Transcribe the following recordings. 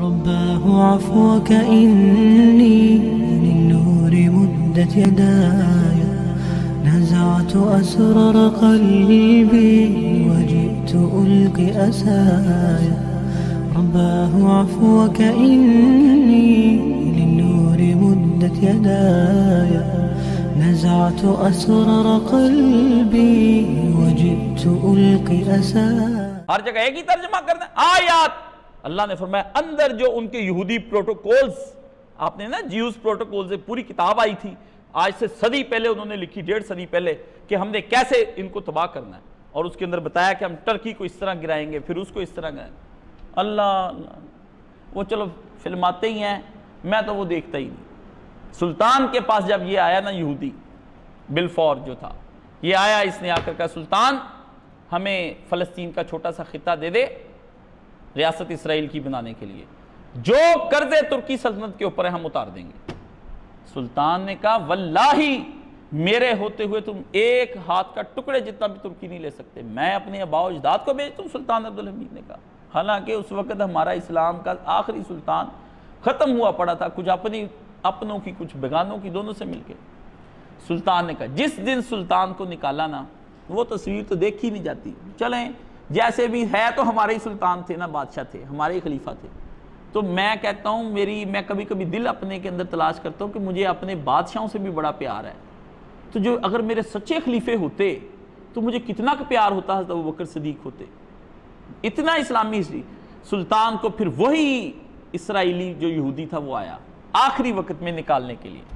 رباه عفوك إني للنور مدت يداي نزعت أسرار قلبي وجئت ألقي أساي رباه عفوك إني للنور مدت يداي نزعت أسرار قلبي وجئت ألقي أساي. ہر جگہ ایک ہی ترجمہ کرنا ہے آیات. اللہ نے فرمایا اندر جو ان کے یہودی پروٹوکولز، آپ نے نا جیوز پروٹوکولز پوری کتاب آئی تھی آج سے صدی پہلے، انہوں نے لکھی 1.5 صدی پہلے کہ ہم نے کیسے ان کو تباہ کرنا ہے، اور اس کے اندر بتایا کہ ہم ٹرکی کو اس طرح گرائیں گے، پھر اس کو اس طرح گرائیں گے. اللہ وہ چلو فلماتے ہی ہیں، میں تو وہ دیکھتا ہی نہیں. سلطان کے پاس جب یہ آیا نا یہودی بلفور جو تھا، یہ آیا، اس نے آ کر کہا سلطان ہمیں فلسطین کا چھوٹا سا خطہ دے دے ریاست اسرائیل کی بنانے کے لیے، جو قرضے ترکی سلطنت کے اوپر ہے ہم اتار دیں گے. سلطان نے کہا واللہ میرے ہوتے ہوئے تم ایک ہاتھ کا ٹکڑے جتنا بھی ترکی نہیں لے سکتے، میں اپنے آباء و اجداد کو بھیج دوں. سلطان عبدالحمید نے کہا، حالانکہ اس وقت ہمارا اسلام کا آخری سلطان ختم ہوا پڑا تھا، کچھ اپنوں کی کچھ بیگانوں کی، دونوں سے مل کے. سلطان نے کہا جس دن سلطان کو نکالا نا، وہ تصویر تو دیکھی نہیں جاتی، چلیں جیسے بھی ہے تو ہمارے ہی سلطان تھے نا، بادشاہ تھے، ہمارے ہی خلیفہ تھے. تو میں کہتا ہوں میں کبھی کبھی دل اپنے کے اندر تلاش کرتا ہوں کہ مجھے اپنے بادشاہوں سے بھی بڑا پیار ہے. تو جو اگر میرے سچے خلیفے ہوتے تو مجھے کتنا پیار ہوتا حضرت ابوبکر صدیق ہوتے. اتنا اسلامی سلطان کو پھر وہی اسرائیلی جو یہودی تھا وہ آیا آخری وقت میں نکالنے کے لیے.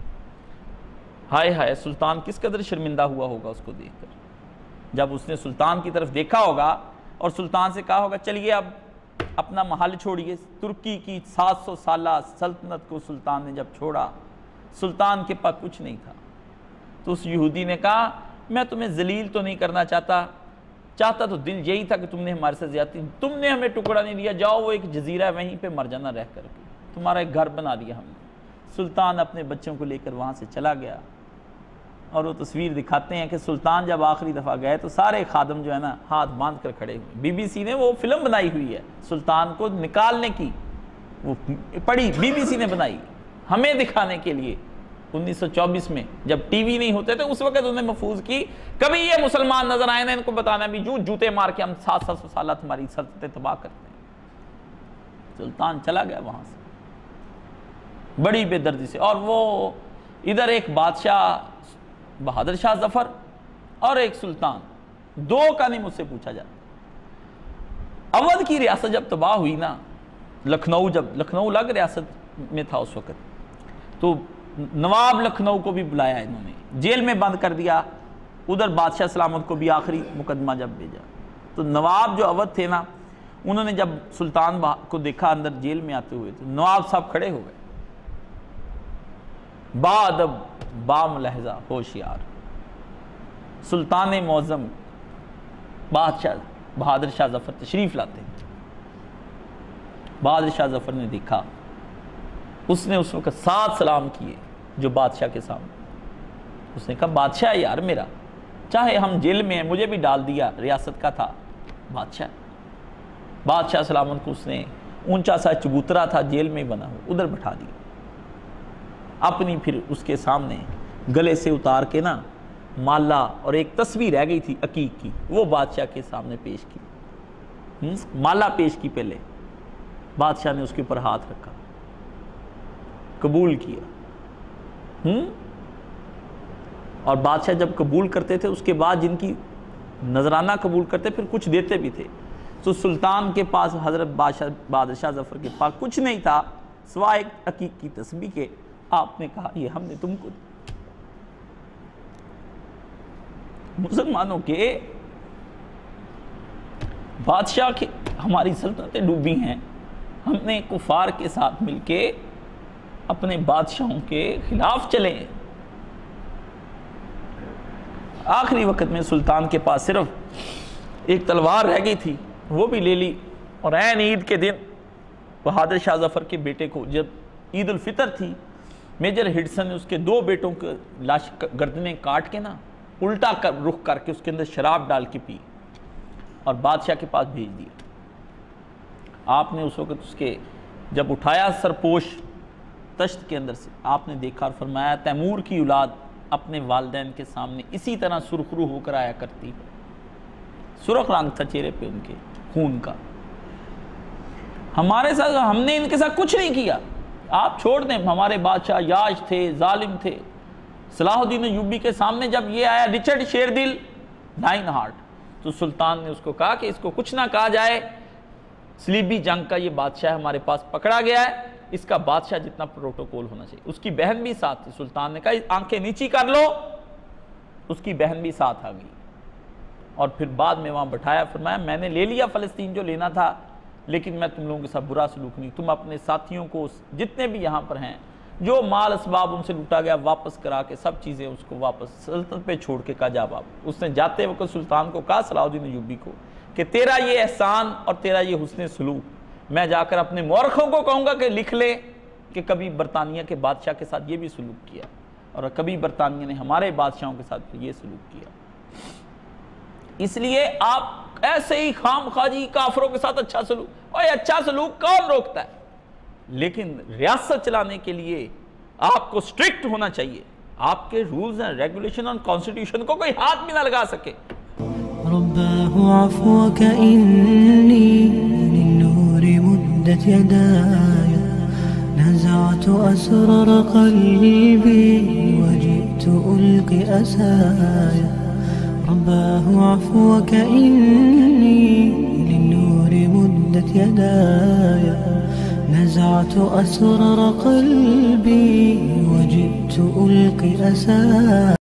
ہائے ہائے سلطان کس قدر شرمندہ ہوا ہوگا اس کو دیکھ کر، جب اس نے سلطان کی طرف دیکھا ہوگا اور سلطان سے کہا ہوگا چلیے اب اپنا محل چھوڑیے. ترکی کی 700 سالہ سلطنت کو سلطان نے جب چھوڑا، سلطان کے پاس کچھ نہیں تھا، تو اس یہودی نے کہا میں تمہیں ذلیل تو نہیں کرنا چاہتا تو دل یہی تھا کہ تم نے ہمارے سے زیادتی، تم نے ہمیں ٹکڑا نہیں دیا، جاؤ وہ ایک جزیرہ ہے وہیں پہ مر جانا رہ کر کے، تمہارا ایک گھر بنا دیا ہم نے. سلطان اپنے بچوں کو لے کر وہاں سے چلا گیا، اور وہ تصویر دکھاتے ہیں کہ سلطان جب آخری دفعہ گئے تو سارے خادم جو ہے نا ہاتھ باندھ کر کھڑے ہوئے. BBC نے وہ فلم بنائی ہوئی ہے سلطان کو نکالنے کی، وہ پڑھی BBC نے بنائی ہمیں دکھانے کے لیے 1924 میں جب ٹی وی نہیں ہوتے تھے اس وقت انہیں محفوظ کی. کبھی یہ مسلمان نظر آئے نا ان کو بتانا بھی جوتے مار کے ہم 700 سالہ تمہاری سلطنتیں تباہ کرتے ہیں. سلطان چلا گیا وہاں سے بڑی بے دردی سے. اور وہ ادھر ایک بادشاہ بہادر شاہ ظفر اور ایک سلطان، دو کا نہیں مجھ سے پوچھا جاتا. اودھ کی ریاست جب تباہ ہوئی نا، جب لکھنؤ الگ ریاست میں تھا اس وقت، تو نواب لکھنؤ کو بھی بلایا انہوں نے، جیل میں بند کر دیا. ادھر بادشاہ سلامت کو بھی آخری مقدمہ جب بھیجا، تو نواب جو اودھ تھے نا، انہوں نے جب سلطان کو دیکھا اندر جیل میں آتے ہوئے تو نواب صاحب کھڑے ہو گئے، بادب بام لہجہ ہوشیار. سلطان معظم بادشاہ بہادر شاہ ظفر تشریف لاتے ہیں. بہادر شاہ ظفر نے دیکھا، اس نے اس وقت 7 سلام کیے جو بادشاہ کے سامنے. اس نے کہا بادشاہ یار میرا، چاہے ہم جیل میں ہیں مجھے بھی ڈال دیا، ریاست کا تھا بادشاہ سلامت کو اس نے اونچا سا چبوترا تھا جیل میں بنا ہوا ادھر بٹھا دیا. اپنی پھر اس کے سامنے گلے سے اتار کے نا مالا اور ایک تصویر رہ گئی تھی عقیق کی، وہ بادشاہ کے سامنے پیش کی. مالا پیش کی پہلے، بادشاہ نے اس کے اوپر ہاتھ رکھا، قبول کیا. اور بادشاہ جب قبول کرتے تھے اس کے بعد جن کی نذرانہ قبول کرتے پھر کچھ دیتے بھی تھے. تو سلطان کے پاس حضرت بہادر شاہ ظفر کے پاس کچھ نہیں تھا سوائے ایک عقیق کی تسبیح کے. آپ نے کہا یہ ہم نے تم کو مسلمانوں کے بادشاہ کے ہماری سلطنتیں ڈوبی ہیں، ہم نے کفار کے ساتھ مل کے اپنے بادشاہوں کے خلاف چلے. آخری وقت میں سلطان کے پاس صرف ایک تلوار رہ گئی تھی، وہ بھی لے لی. اور عین عید کے دن بہادر شاہ ظفر کے بیٹے کو جب عید الفطر تھی، میجر ہڈسن نے اس کے 2 بیٹوں کے لاش گردنیں کاٹ کے نا الٹا رخ کر کے اس کے اندر شراب ڈال کے پی اور بادشاہ کے پاس بھیج دیا. آپ نے اس وقت اس کے جب اٹھایا سرپوش تشت کے اندر سے، آپ نے دیکھا اور فرمایا تیمور کی اولاد اپنے والدین کے سامنے اسی طرح سرخرو ہو کر آیا کرتی ہے، سرخ رنگ تھا چہرے پہ ان کے خون کا۔ ہمارے ساتھ ہم نے ان کے ساتھ کچھ نہیں کیا، آپ چھوڑ دیں، ہمارے بادشاہ یاج تھے، ظالم تھے۔ صلاح الدین ایوبی کے سامنے جب یہ آیا رچرڈ شیردل ڈائن ہارٹ، تو سلطان نے اس کو کہا کہ اس کو کچھ نہ کہا جائے، صلیبی جنگ کا یہ بادشاہ ہمارے پاس پکڑا گیا ہے، اس کا بادشاہ جتنا پروٹوکول ہونا چاہیے۔ اس کی بہن بھی ساتھ تھی، سلطان نے کہا آنکھیں نیچی کر لو، اس کی بہن بھی ساتھ آ گئی، اور پھر بعد میں وہاں بٹھایا، فرمایا میں نے لے لیا فلسطین جو لینا تھا، لیکن میں تم لوگوں کے ساتھ برا سلوک نہیں، تم اپنے ساتھیوں کو جتنے بھی یہاں پر ہیں جو مال اسباب ان سے لوٹا گیا واپس کرا کے سب چیزیں اس کو واپس سلطنت پہ چھوڑ کے کہا جا باپ۔ اس نے جاتے وقت سلطان کو کہا صلاح الدین ایوبی کو کہ تیرا یہ احسان اور تیرا یہ حسن سلوک میں جا کر اپنے مورخوں کو کہوں گا کہ لکھ لے کہ کبھی برطانیہ کے بادشاہ کے ساتھ یہ بھی سلوک کیا، اور کبھی برطانیہ نے ہمارے بادشاہوں کے ساتھ یہ سلوک کیا۔ اس لیے آپ ایسے ہی خام خواجی کافروں کے ساتھ اچھا سلوک، اور اچھا سلوک کون روکتا ہے؟ لیکن ریاست چلانے کے لیے آپ کو سٹرکٹ ہونا چاہیے، آپ کے رولز اینڈ ریگولیشن اور کانسٹیٹیوشن کو کوئی ہاتھ بھی نہ لگا سکے۔ رباه عفوك إني للنور مدت يداي، نزعت أسرار قلبي وجئت ألقي أسايا. رباه عفوك إني للنور مدت يداي، نزعت أسرار قلبي وجئت ألقي أسايا.